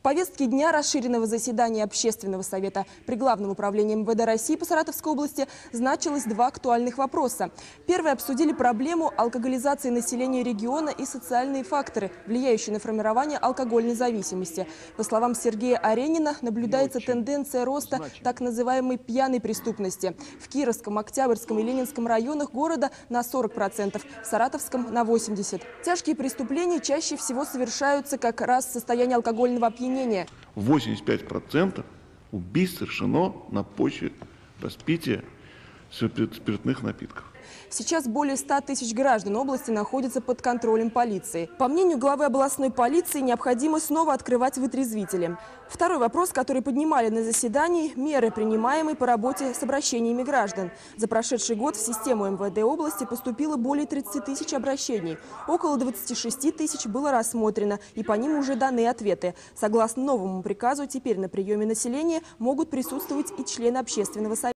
В повестке дня расширенного заседания Общественного совета при Главном управлении МВД России по Саратовской области значилось два актуальных вопроса. Первый — обсудили проблему алкоголизации населения региона и социальные факторы, влияющие на формирование алкогольной зависимости. По словам Сергея Аренина, наблюдается тенденция роста так называемой пьяной преступности. В Кировском, Октябрьском и Ленинском районах города на 40%, в Саратовском на 80%. Тяжкие преступления чаще всего совершаются как раз в состоянии алкогольного опьянения. 85% убийств совершено на почве распития спиртных напитков. Сейчас более 100 тысяч граждан области находятся под контролем полиции. По мнению главы областной полиции, необходимо снова открывать вытрезвители. Второй вопрос, который поднимали на заседании – меры, принимаемые по работе с обращениями граждан. За прошедший год в систему МВД области поступило более 30 тысяч обращений. Около 26 тысяч было рассмотрено, и по ним уже даны ответы. Согласно новому приказу, теперь на приеме населения могут присутствовать и члены общественного совета.